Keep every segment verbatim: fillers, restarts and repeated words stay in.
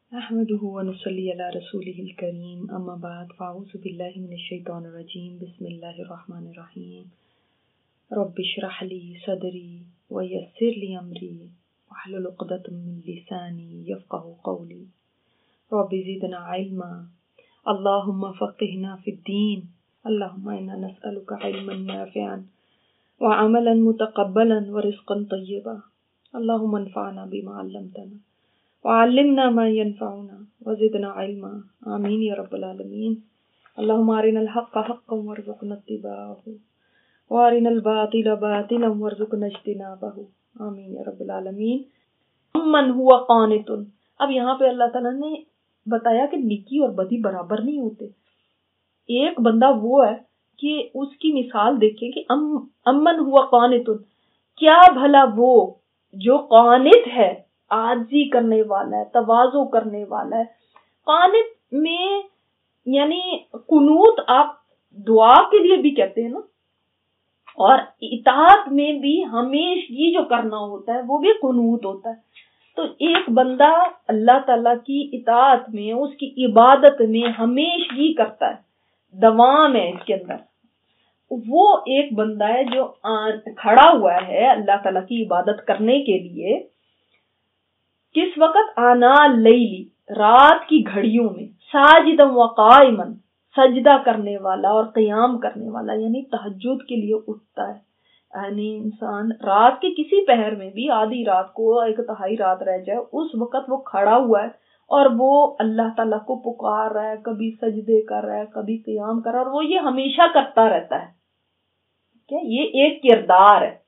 نحمده ونصلي على رسوله الكريم اما بعد فاعوذ بالله من الشيطان الرجيم بسم الله الرحمن الرحيم رب اشرح لي صدري ويسر لي امري واحلل عقدة من لساني يفقهوا قولي رب زدنا علما اللهم فقهنا في الدين اللهم انا نسألك علما نافعا وعملا متقبلا ورزقا طيبا اللهم انفعنا بما علمتنا وعلمنا ما ينفعنا وزدنا علما آمین یا رب العالمین. اللهم ارنا الحق حقا وارزقنا اتباعه وارنا الباطل باطلا وارزقنا اجتنابه آمین یا رب العالمین. من هو قانت. اب یہاں پہ اللہ تعالیٰ نے بتایا کہ نیکی اور بدی برابر نہیں ہوتے. ایک بندہ وہ ہے کہ اس کی مثال دیکھیں کہ ام امن ہوا قانت، کیا بھلا وہ جو قانت ہے، عاجزی کرنے والا ہے، تواضع کرنے والا ہے. قانت میں یعنی قنوت آپ دعا کے لیے بھی کہتے ہیں نا، اور اطاعت میں بھی ہمیشگی جو کرنا ہوتا ہے وہ بھی قنوت ہوتا ہے. تو ایک بندہ اللہ تعالیٰ کی اطاعت میں، اس کی عبادت میں ہمیشگی کرتا ہے، دوام ہے اس کے اندر. وہ ایک بندہ ہے جو کھڑا ہوا ہے اللہ تعالیٰ کی عبادت کرنے کے لیے. کس وقت؟ آنا لیلی، رات کی گھڑیوں میں، ساجدا و قائما، سجدہ کرنے والا اور قیام کرنے والا، یعنی تہجد کے لیے اٹھتا ہے. یعنی انسان رات کے کسی پہر میں بھی، آدھی رات کو، ایک تہائی رات رہ جائے، اس وقت وہ کھڑا ہوا ہے اور وہ اللہ تعالیٰ کو پکار رہا ہے، کبھی سجدے کر رہا ہے، کبھی قیام کر رہا ہے، اور وہ یہ ہمیشہ کرتا رہتا ہے. کیا یہ ایک کردار ہے.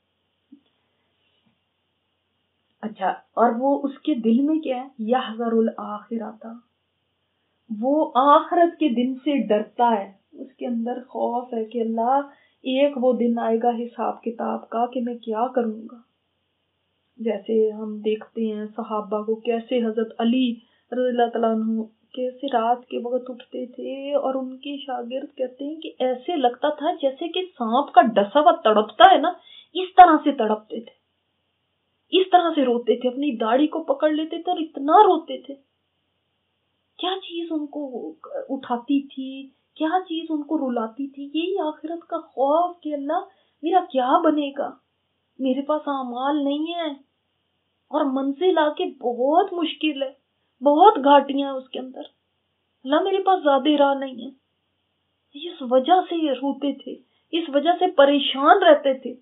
اچھا، اور وہ اس کے دل میں کیا ہے؟ یحذر الآخرۃ، وہ آخرت کے دن سے ڈرتا ہے. اس کے اندر خوف ہے کہ اللہ ایک وہ دن آئے گا حساب کتاب کا کہ میں کیا کروں گا. جیسے ہم دیکھتے ہیں صحابہ کو، کیسے حضرت علی رضی اللہ تعالیٰ عنہ کیسے رات کے وقت اٹھتے تھے، اور ان کے شاگرد کہتے ہیں کہ ایسے لگتا تھا جیسے کہ سانپ کا ڈسا ہوا تڑپتا ہے نا، اس طرح سے تڑپتے تھے، اس طرح سے روتے تھے، اپنی داڑھی کو پکڑ لیتے تھے اور اتنا روتے تھے. کیا چیز ان کو اٹھاتی تھی، کیا چیز ان کو رلاتی تھی؟ یہی آخرت کا خوف کہ اللہ میرا کیا بنے گا، میرے پاس اعمال نہیں ہے اور منزل آ کے بہت مشکل ہے، بہت گھاٹیاں اس کے اندر، اللہ میرے پاس زیادہ راہ نہیں ہے. اس وجہ سے یہ روتے تھے، اس وجہ سے پریشان رہتے تھے.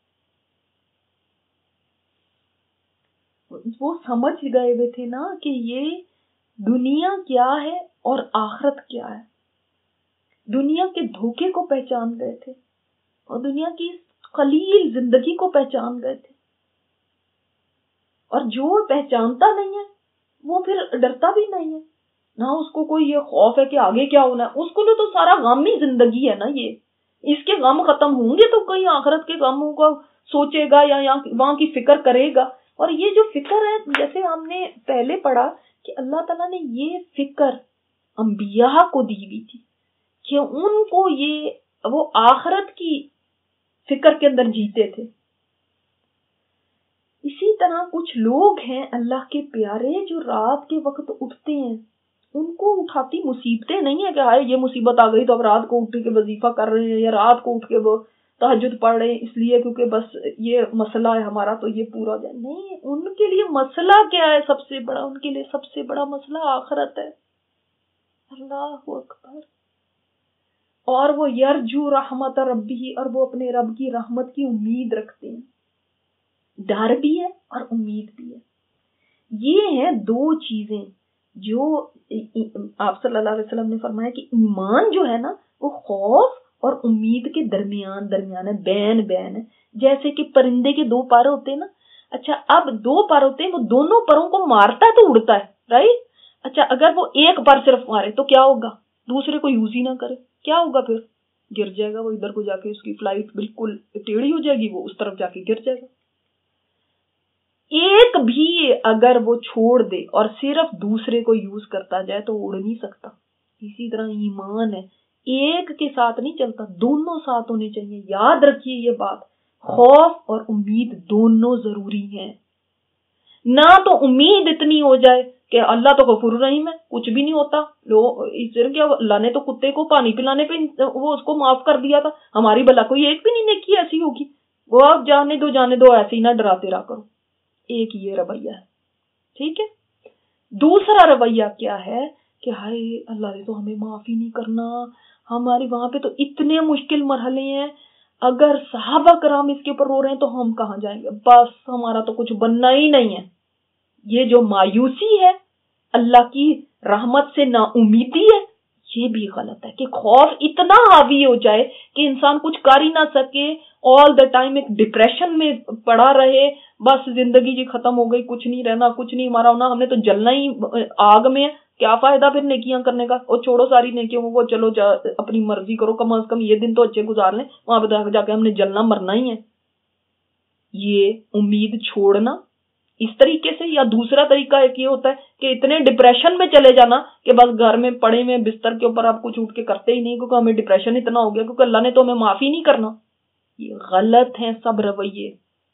وہ سمجھ گئے ہوئے تھے نا کہ یہ دنیا کیا ہے اور آخرت کیا ہے. دنیا کے دھوکے کو پہچان گئے تھے اور دنیا کی قلیل زندگی کو پہچان گئے تھے. اور جو پہچانتا نہیں ہے وہ پھر ڈرتا بھی نہیں ہے، نہ اس کو کوئی یہ خوف ہے کہ آگے کیا ہونا ہے. اس کو تو سارا غم ہی زندگی ہے نا. یہ اس کے غم ختم ہوں گے تو کوئی آخرت کے غموں کا سوچے گا یا وہاں کی فکر کرے گا. اور یہ جو فکر ہے، جیسے ہم نے پہلے پڑھا کہ اللہ تعالیٰ نے یہ فکر انبیاء کو دی ہوئی تھی کہ ان کو یہ وہ آخرت کی فکر کے اندر جیتے تھے. اسی طرح کچھ لوگ ہیں اللہ کے پیارے جو رات کے وقت اٹھتے ہیں، ان کو اٹھاتی مصیبتیں نہیں ہے کہ ہائے یہ مصیبت آ گئی تو اب رات کو اٹھ کے وظیفہ کر رہے ہیں، یا رات کو اٹھ کے وہ تہجد پڑھ رہے ہیں اس لیے کیونکہ بس یہ مسئلہ ہے ہمارا تو یہ پورا ہو جائے. نہیں، ان کے لیے مسئلہ کیا ہے؟ سب سے بڑا ان کے لیے سب سے بڑا مسئلہ آخرت ہے. اللہ اکبر. اور وہ یرجو رحمت ربی، اور وہ اپنے رب کی رحمت کی امید رکھتے ہیں. ڈر بھی ہے اور امید بھی ہے. یہ ہیں دو چیزیں جو آپ صلی اللہ علیہ وسلم نے فرمایا کہ ایمان جو ہے نا وہ خوف اور امید کے درمیان درمیان ہے، بین بین ہے. جیسے کہ پرندے کے دو پر ہوتے ہیں نا. اچھا، اب دو پر ہوتے ہیں، وہ دونوں پروں کو مارتا ہے تو اڑتا ہے، رائٹ. اچھا، اگر وہ ایک پر صرف مارے تو کیا ہوگا؟ دوسرے کو یوز ہی نہ کرے، کیا ہوگا؟ پھر گر جائے گا وہ، ادھر کو جا کے اس کی فلائٹ بالکل ٹیڑھی ہو جائے گی، وہ اس طرف جا کے گر جائے گا. ایک بھی اگر وہ چھوڑ دے اور صرف دوسرے کو یوز کرتا جائے تو اڑ نہیں سکتا. اسی طرح ایمان ہے، ایک کے ساتھ نہیں چلتا، دونوں ساتھ ہونے چاہیے. یاد رکھیے یہ بات، خوف اور امید دونوں ضروری ہیں. نہ تو امید اتنی ہو جائے کہ اللہ تو غفور رحیم ہے, کچھ بھی نہیں ہوتا, لو اس طرح کیا اللہ نے تو کتے کو پانی پلانے پہ وہ اس کو معاف کر دیا تھا, ہماری بلا کوئی ایک بھی نہیں نیکی ایسی ہوگی, وہ آپ جانے دو جانے دو, ایسے ہی نہ ڈراتے رہا کرو. ایک یہ رویہ ہے, ٹھیک ہے. دوسرا رویہ کیا ہے کہ ہائے اللہ نے تو ہمیں معاف ہی نہیں کرنا, ہمارے وہاں پہ تو اتنے مشکل مرحلے ہیں, اگر صحابہ کرام اس کے اوپر رو رہے ہیں تو ہم کہاں جائیں گے, بس ہمارا تو کچھ بننا ہی نہیں ہے. یہ جو مایوسی ہے, اللہ کی رحمت سے نا امیدی ہے, یہ بھی غلط ہے کہ خوف اتنا حاوی ہو جائے کہ انسان کچھ کر ہی نہ سکے, آل دا ٹائم ایک ڈپریشن میں پڑا رہے, بس زندگی جی ختم ہو گئی, کچھ نہیں رہنا, کچھ نہیں ہمارا ہونا, ہم نے تو جلنا ہی آگ میں, کیا فائدہ پھر نیکیاں کرنے کا, اور چھوڑو ساری نیکیوں کو, چلو جا اپنی مرضی کرو, کم از کم یہ دن تو اچھے گزار لیں, وہاں پہ جا کے ہم نے جلنا مرنا ہی ہے. یہ امید چھوڑنا اس طریقے سے. یا دوسرا طریقہ ایک یہ ہوتا ہے کہ اتنے ڈپریشن میں چلے جانا کہ بس گھر میں پڑے میں بستر کے اوپر آپ کچھ اٹھ کے کرتے ہی نہیں, کیونکہ ہمیں ڈپریشن اتنا ہو گیا, کیونکہ اللہ نے تو ہمیں معافی نہیں کرنا. یہ غلط ہیں سب رویے,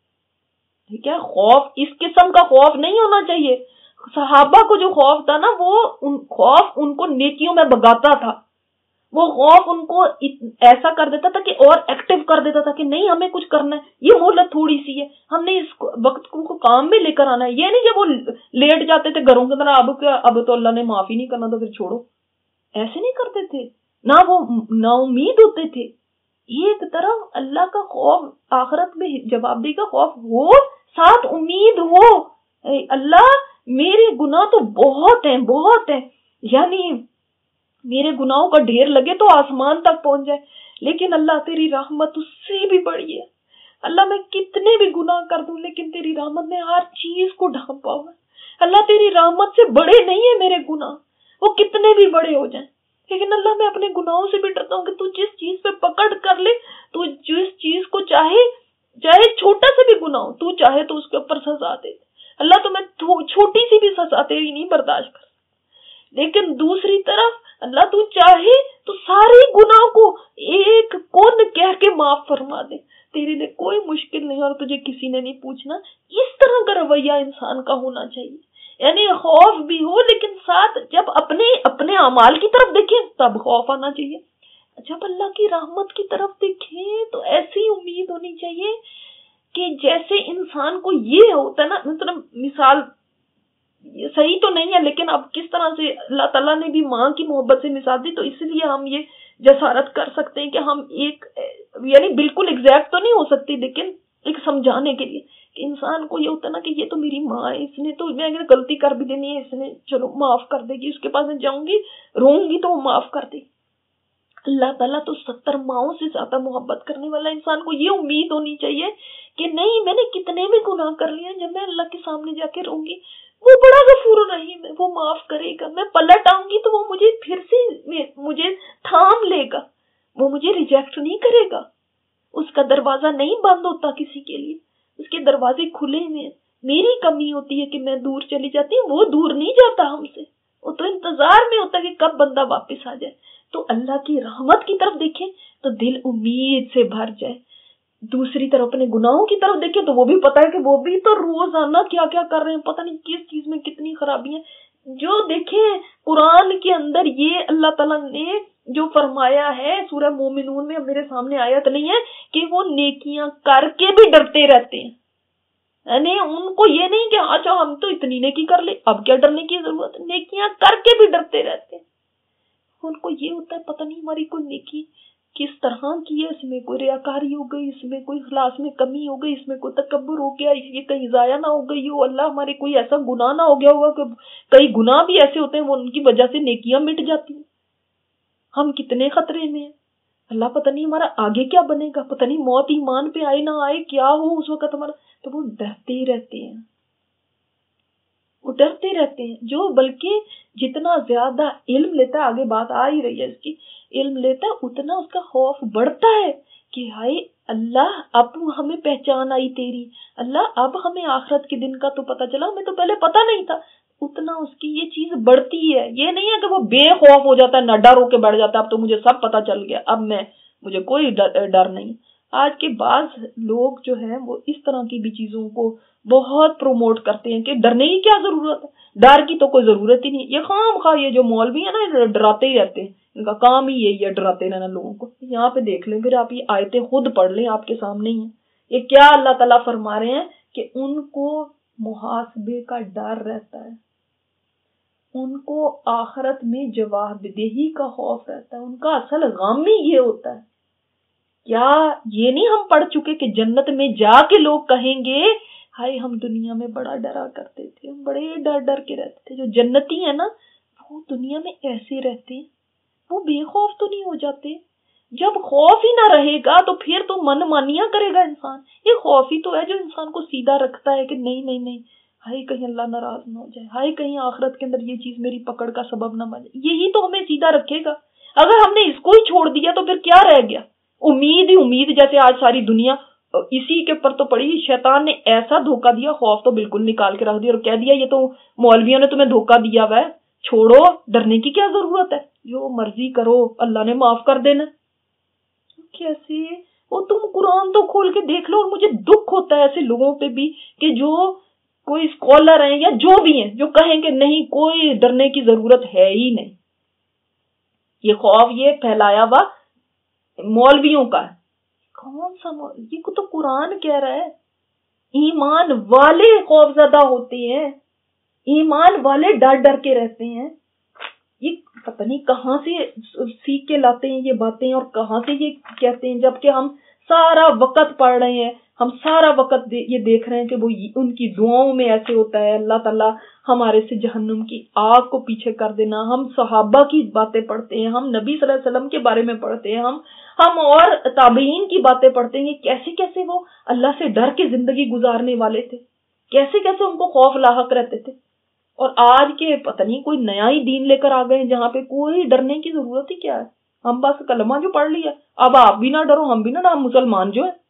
ٹھیک ہے. خوف اس قسم کا خوف نہیں ہونا چاہیے. صحابہ کو جو خوف تھا نا, وہ ان خوف ان کو نیکیوں میں بگاتا تھا, وہ خوف ان کو ایسا کر دیتا تھا کہ اور ایکٹیو کر دیتا تھا کہ نہیں ہمیں کچھ کرنا ہے, یہ مہلت تھوڑی سی ہے, ہم نے اس وقت کو کام میں لے کر آنا ہے. یہ نہیں کہ وہ لیٹ جاتے تھے گھروں کے اندر, اب کیا اب تو اللہ نے معافی نہیں کرنا تو پھر چھوڑو, ایسے نہیں کرتے تھے. نہ وہ نا امید ہوتے تھے. ایک طرف اللہ کا خوف, آخرت میں جواب دہی کا خوف ہو, ساتھ امید ہو, اللہ میرے گناہ تو بہت ہیں بہت ہیں, یعنی میرے گناہوں کا ڈھیر لگے تو آسمان تک پہنچ جائے, لیکن اللہ تیری رحمت اس سے بھی بڑی ہے. اللہ میں کتنے بھی گناہ کر دوں لیکن تیری رحمت نے ہر چیز کو ڈھانپا ہوا ہے. اللہ تیری رحمت سے بڑے نہیں ہیں میرے گناہ, وہ کتنے بھی بڑے ہو جائیں, لیکن اللہ میں اپنے گناہوں سے بھی ڈرتا ہوں کہ تو جس چیز پہ پکڑ کر لے, تو جس چیز کو چاہے, چاہے چھوٹا سے بھی گناہ ہو, تو چاہے تو اس کے اوپر سزا دے. اللہ تو میں چھوٹی سی بھی سزا تیری نہیں برداشت کر. لیکن دوسری طرف اللہ تو چاہے تو سارے گناہ کو ایک کون کہہ کے معاف فرما دے, تیرے لیے کوئی مشکل نہیں اور تجھے کسی نے نہیں پوچھنا. اس طرح کا رویہ انسان کا ہونا چاہیے, یعنی خوف بھی ہو لیکن ساتھ جب اپنے اپنے اعمال کی طرف دیکھیں تب خوف آنا چاہیے, جب اللہ کی رحمت کی طرف دیکھیں تو ایسی امید ہونی چاہیے کہ جیسے انسان کو یہ ہوتا ہے نا, مطلب مثال صحیح تو نہیں ہے لیکن اب کس طرح سے اللہ تعالیٰ نے بھی ماں کی محبت سے مثال دی, تو اس لیے ہم یہ جسارت کر سکتے ہیں کہ ہم ایک یعنی بالکل ایگزیکٹ تو نہیں ہو سکتی لیکن ایک سمجھانے کے لیے کہ انسان کو یہ ہوتا ہے نا کہ یہ تو میری ماں ہے, اس نے تو میں اگر غلطی کر بھی دینی ہے, اس نے چلو معاف کر دے گی, اس کے پاس میں جاؤں گی روں گی تو وہ معاف کر دے. اللہ تعالیٰ تو ستر ماؤں سے زیادہ محبت کرنے والا, انسان کو یہ امید ہونی چاہیے کہ نہیں میں نے کتنے بھی گناہ کر لیے, جب میں اللہ کے سامنے جا کے روں گی وہ بڑا غفور رحیم ہے, وہ معاف کرے گا. میں پلٹ آؤں گی تو وہ مجھے پھر سے مجھے تھام لے گا, وہ مجھے ریجیکٹ نہیں کرے گا. اس کا دروازہ نہیں بند ہوتا کسی کے لیے, اس کے دروازے کھلے ہوئے ہیں. میری کمی ہوتی ہے کہ میں دور چلی جاتی ہوں, وہ دور نہیں جاتا ہم سے, وہ تو انتظار میں ہوتا ہے کہ کب بندہ واپس آ جائے. تو اللہ کی رحمت کی طرف دیکھیں تو دل امید سے بھر جائے. دوسری طرف اپنے گناہوں کی طرف دیکھیں تو وہ بھی پتا ہے کہ وہ بھی تو روزانہ کیا کیا کر رہے ہیں, پتہ نہیں کس چیز میں کتنی خرابی ہیں. جو دیکھیں قرآن کے اندر یہ اللہ تعالیٰ نے جو فرمایا ہے سورہ مومنون میں, میرے سامنے آیت نہیں ہے, کہ وہ نیکیاں کر کے بھی ڈرتے رہتے ہیں. یعنی ان کو یہ نہیں کہ اچھا ہم تو اتنی نیکی کر لے اب کیا ڈرنے کی ضرورت ہے, نیکیاں کر کے بھی ڈرتے رہتے ہیں. ان کو یہ ہوتا ہے پتہ نہیں ہماری کوئی نیکی کس طرح کی ہے, اس میں کوئی ریاکاری ہو گئی, اس میں کوئی اخلاص میں کمی ہو گئی, اس میں کوئی تکبر ہو گیا, اس یہ کہیں ضائع نہ ہو گئی ہو, اللہ ہمارے کوئی ایسا گناہ نہ ہو گیا ہوگا کہ کئی گناہ بھی ایسے ہوتے ہیں وہ ان کی وجہ سے نیکیاں مٹ جاتی ہیں. ہم کتنے خطرے میں ہیں, اللہ پتہ نہیں ہمارا آگے کیا بنے گا, پتہ نہیں موت ایمان پہ آئے نہ آئے, کیا ہو اس وقت ہمارا. تو وہ ڈرتے ہی رہتے ہیں, وہ ڈرتے رہتے ہیں. جو بلکہ جتنا زیادہ علم لیتا ہے, آگے بات آ ہی رہی ہے اس کی, علم لیتا ہے اتنا اس کا خوف بڑھتا ہے کہ ہائے اللہ اب ہمیں پہچان آئی تیری, اللہ اب ہمیں آخرت کے دن کا تو پتہ چلا, ہمیں تو پہلے پتہ نہیں تھا. اتنا اس کی یہ چیز بڑھتی ہے. یہ نہیں ہے کہ وہ بے خوف ہو جاتا ہے, نہ ڈر ہو کے بیٹھ جاتا ہے اب تو مجھے سب پتہ چل گیا, اب میں مجھے کوئی ڈر نہیں. آج کے بعض لوگ جو ہیں وہ اس طرح کی بھی چیزوں کو بہت پروموٹ کرتے ہیں کہ ڈرنے کی کیا ضرورت ہے، ڈر کی تو کوئی ضرورت ہی نہیں. یہ خام خواہ یہ جو مولوی ہیں نا ڈراتے ہی رہتے ہیں، ان کا کام ہی یہی ہے ڈراتے رہنا لوگوں کو. یہاں پہ دیکھ لیں پھر آپ یہ آیتیں خود پڑھ لیں، آپ کے سامنے ہی ہیں. یہ کیا اللہ تعالیٰ فرما رہے ہیں کہ ان کو محاسبے کا ڈر رہتا ہے، ان کو آخرت میں جواب دہی کا خوف رہتا ہے. ان کا اصل غم ہی یہ ہوتا ہے. کیا یہ نہیں ہم پڑھ چکے کہ جنت میں جا کے لوگ کہیں گے ہائے ہم دنیا میں بڑا ڈرا کرتے تھے، ہم بڑے ڈر ڈر کے رہتے تھے. جو جنتی ہیں نا وہ دنیا میں ایسے رہتے ہیں، وہ بے خوف تو نہیں ہو جاتے. جب خوف ہی نہ رہے گا تو پھر تو من مانیاں کرے گا انسان. یہ خوف ہی تو ہے جو انسان کو سیدھا رکھتا ہے کہ نہیں نہیں نہیں، ہائے کہیں اللہ ناراض نہ ہو جائے، ہائے کہیں آخرت کے اندر یہ چیز میری پکڑ کا سبب نہ بن جائے. یہی تو ہمیں سیدھا رکھے گا. اگر ہم نے اس کو ہی چھوڑ دیا تو پھر کیا رہ گیا؟ امید ہی امید. جیسے آج ساری دنیا اسی کے پر تو پڑی. شیطان نے ایسا دھوکہ دیا، خوف تو بالکل نکال کے رکھ دیا اور کہہ دیا یہ تو مولویوں نے تمہیں دھوکہ دیا ہوا ہے، چھوڑو، ڈرنے کی کیا ضرورت ہے، جو مرضی کرو اللہ نے معاف کر دینا. کیسے وہ تم قرآن تو کھول کے دیکھ لو. اور مجھے دکھ ہوتا ہے ایسے لوگوں پہ بھی کہ جو کوئی اسکالر ہیں یا جو بھی ہیں جو کہیں کہ نہیں کوئی ڈرنے کی ضرورت ہے ہی نہیں. یہ خوف یہ پھیلایا ہوا مولویوں کا ہے. کون سا مولوی؟ یہ تو قرآن کہہ رہا ہے ایمان والے خوف زدہ ہوتے ہیں، ایمان والے ڈر ڈر کے رہتے ہیں. یہ پتہ نہیں کہاں سے سیکھ کے لاتے ہیں یہ باتیں اور کہاں سے یہ کہتے ہیں، جبکہ ہم سارا وقت پڑھ رہے ہیں، ہم سارا وقت یہ دیکھ رہے ہیں کہ وہ ان کی دعاؤں میں ایسے ہوتا ہے اللہ تعالیٰ ہمارے سے جہنم کی آگ کو پیچھے کر دینا. ہم صحابہ کی باتیں پڑھتے ہیں، ہم نبی صلی اللہ علیہ وسلم کے بارے میں پڑھتے ہیں، ہم ہم اور تابعین کی باتیں پڑھتے ہیں. کیسے کیسے وہ اللہ سے ڈر کے زندگی گزارنے والے تھے، کیسے کیسے ان کو خوف لاحق رہتے تھے. اور آج کے پتہ نہیں کوئی نیا ہی دین لے کر آ گئے جہاں پہ کوئی ڈرنے کی ضرورت ہی کیا ہے. ہم بس کلمہ جو پڑھ لیا اب آپ بھی نہ ڈرو ہم بھی نہ ڈرو. ہم مسلمان جو ہے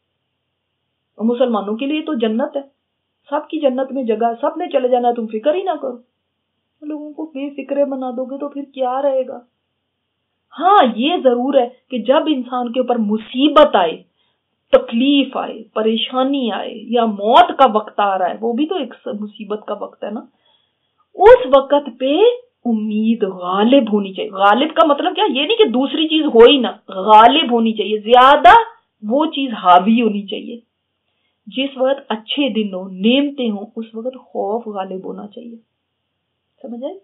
مسلمانوں کے لیے تو جنت ہے، سب کی جنت میں جگہ ہے، سب نے چلے جانا ہے، تم فکر ہی نہ کرو. لوگوں کو بے فکرے بنا دو گے تو پھر کیا رہے گا. ہاں یہ ضرور ہے کہ جب انسان کے اوپر مصیبت آئے، تکلیف آئے، پریشانی آئے یا موت کا وقت آ رہا ہے، وہ بھی تو ایک مصیبت کا وقت ہے نا، اس وقت پہ امید غالب ہونی چاہیے. غالب کا مطلب کیا؟ یہ نہیں کہ دوسری چیز ہو ہی نہ، غالب ہونی چاہیے، زیادہ وہ چیز حاوی ہونی چاہیے. جس وقت اچھے دن ہوں، نعمتیں ہوں، اس وقت خوف غالب ہونا چاہیے. سمجھ آئے؟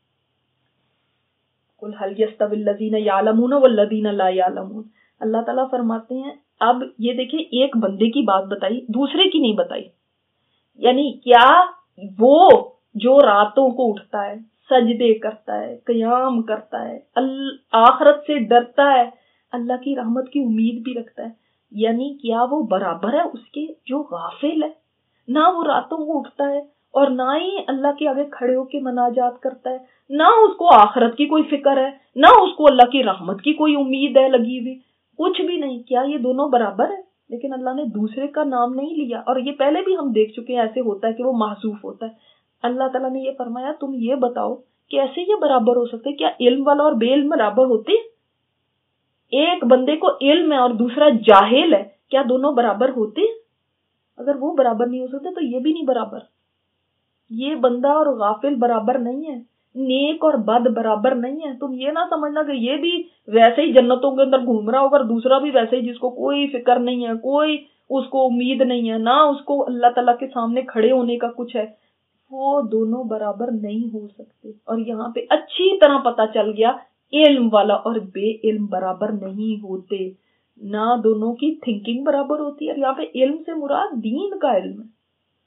قل هل يستوي الذين يعلمون والذين لا يعلمون. اللہ تعالیٰ فرماتے ہیں اب یہ دیکھیں ایک بندے کی بات بتائی دوسرے کی نہیں بتائی. یعنی کیا وہ جو راتوں کو اٹھتا ہے، سجدے کرتا ہے، قیام کرتا ہے، آخرت سے ڈرتا ہے، اللہ کی رحمت کی امید بھی رکھتا ہے، یعنی کیا وہ برابر ہے اس کے جو غافل ہے؟ نہ وہ راتوں کو اٹھتا ہے اور نہ ہی اللہ کے آگے کھڑے ہو کے مناجات کرتا ہے، نہ اس کو آخرت کی کوئی فکر ہے، نہ اس کو اللہ کی رحمت کی کوئی امید ہے لگی ہوئی، کچھ بھی نہیں. کیا یہ دونوں برابر ہیں؟ لیکن اللہ نے دوسرے کا نام نہیں لیا. اور یہ پہلے بھی ہم دیکھ چکے ہیں ایسے ہوتا ہے کہ وہ محذوف ہوتا ہے. اللہ تعالیٰ نے یہ فرمایا تم یہ بتاؤ کیسے یہ برابر ہو سکتے؟ کیا علم والا اور بے علم برابر ہوتے؟ ایک بندے کو علم ہے اور دوسرا جاہل ہے، کیا دونوں برابر ہوتے؟ اگر وہ برابر نہیں ہو سکتے تو یہ بھی نہیں برابر. یہ بندہ اور غافل برابر نہیں ہے، نیک اور بد برابر نہیں ہے. تم یہ نہ سمجھنا کہ یہ بھی ویسے ہی جنتوں کے اندر گھوم رہا ہوگا، دوسرا بھی ویسے ہی جس کو کوئی فکر نہیں ہے، کوئی اس کو امید نہیں ہے، نہ اس کو اللہ تعالیٰ کے سامنے کھڑے ہونے کا کچھ ہے. وہ دونوں برابر نہیں ہو سکتے. اور یہاں پہ اچھی طرح پتا چل گیا علم والا اور بے علم برابر نہیں ہوتے، نہ دونوں کی تھنکنگ برابر ہوتی ہے. اور یہاں پہ علم سے مراد دین کا علم ہے،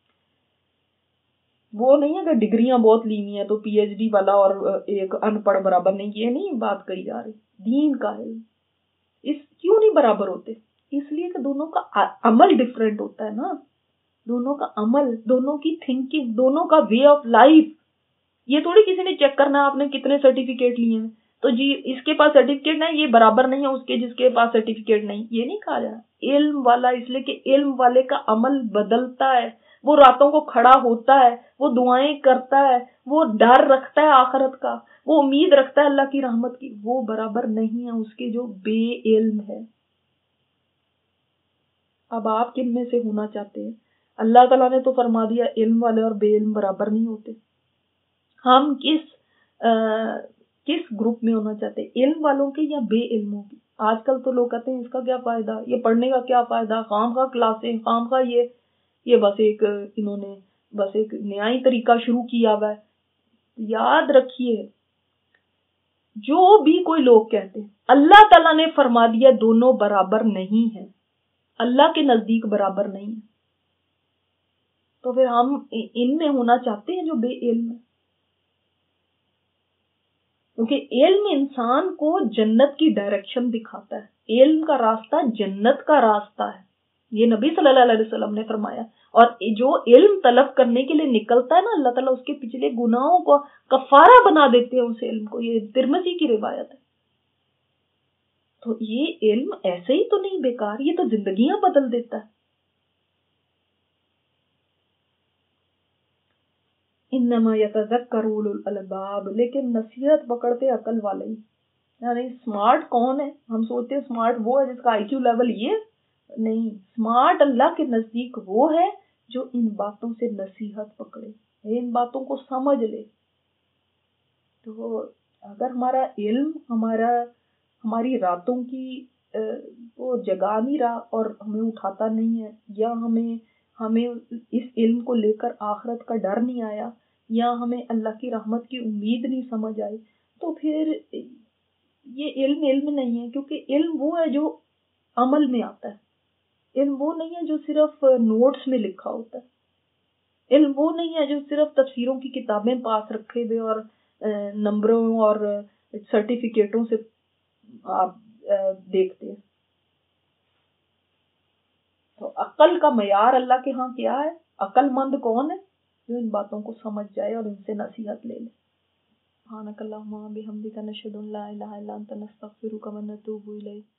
وہ نہیں ہے کہ ڈگریاں بہت لینی ہے تو پی ایچ ڈی والا اور ایک ان پڑھ برابر نہیں. یہ نہیں بات کہی جا رہی. دین کا علم اس کیوں نہیں برابر ہوتے؟ اس لیے کہ دونوں کا عمل ڈفرینٹ ہوتا ہے نا، دونوں کا عمل، دونوں کی تھنکنگ، دونوں کا وے آف لائف. یہ تھوڑی کسی نے چیک کرنا آپ نے کتنے سرٹیفکیٹ لیے ہیں تو جی اس کے پاس سرٹیفکیٹ نہیں، یہ برابر نہیں ہے اس کے جس کے پاس سرٹیفکیٹ نہیں. یہ نہیں کہا جا رہا. علم والا اس لیے کہ علم والے کا عمل بدلتا ہے، وہ راتوں کو کھڑا ہوتا ہے، وہ دعائیں کرتا ہے، وہ ڈر رکھتا ہے آخرت کا، وہ امید رکھتا ہے اللہ کی رحمت کی. وہ برابر نہیں ہے اس کے جو بے علم ہے. اب آپ کن میں سے ہونا چاہتے ہیں؟ اللہ تعالیٰ نے تو فرما دیا علم والے اور بے علم برابر نہیں ہوتے. ہم کس آ, کس گروپ میں ہونا چاہتے ہیں, علم والوں کے یا بے علموں کے؟ آج کل تو لوگ کہتے ہیں اس کا کیا فائدہ, یہ پڑھنے کا کیا فائدہ, خام خواہ کلاسیں, خام خواہ یہ یہ بس ایک انہوں نے بس ایک نیا ہی طریقہ شروع کیا ہوا ہے. یاد رکھیے جو بھی کوئی لوگ کہتے ہیں, اللہ تعالیٰ نے فرما دیا دونوں برابر نہیں ہے, اللہ کے نزدیک برابر نہیں ہے. تو پھر ہم ان میں ہونا چاہتے ہیں جو بے علم ہے, کیونکہ علم انسان کو جنت کی ڈائریکشن دکھاتا ہے. علم کا راستہ جنت کا راستہ ہے, یہ نبی صلی اللہ علیہ وسلم نے فرمایا. اور جو علم طلب کرنے کے لیے نکلتا ہے نا, اللہ تعالیٰ اس کے پچھلے گناہوں کو کفارہ بنا دیتے ہیں اس علم کو. یہ ترمذی کی روایت ہے. تو یہ علم ایسے ہی تو نہیں بیکار, یہ تو زندگیاں بدل دیتا ہے. انما یتذکر اولو الالباب, لیکن نصیحت پکڑتے عقل والے ہی. یعنی اسمارٹ کون ہے؟ ہم سوچتے ہیں اسمارٹ وہ ہے جس کا آئی کیو لیول یہ نہیں. اسمارٹ اللہ کے نزدیک وہ ہے جو ان باتوں سے نصیحت پکڑے, ان باتوں کو سمجھ لے. تو اگر ہمارا علم ہمارا ہماری راتوں کی وہ جگا نہیں رہا اور ہمیں اٹھاتا نہیں ہے, یا ہمیں ہمیں اس علم کو لے کر آخرت کا ڈر نہیں آیا, یا ہمیں اللہ کی رحمت کی امید نہیں سمجھ آئی, تو پھر یہ علم علم نہیں ہے. کیونکہ علم وہ ہے جو عمل میں آتا ہے. علم وہ نہیں ہے جو صرف نوٹس میں لکھا ہوتا ہے. علم وہ نہیں ہے جو صرف تفسیروں کی کتابیں پاس رکھے ہوئے اور نمبروں اور سرٹیفکیٹوں سے آپ دیکھتے ہیں. تو عقل کا معیار اللہ کے ہاں کیا ہے؟ عقل مند کون ہے؟ جو ان باتوں کو سمجھ جائے اور ان سے نصیحت لے لے. سبحانک اللہم و بحمدک نشہد ان لا الہ الا انت نستغفرک و نتوب الیک.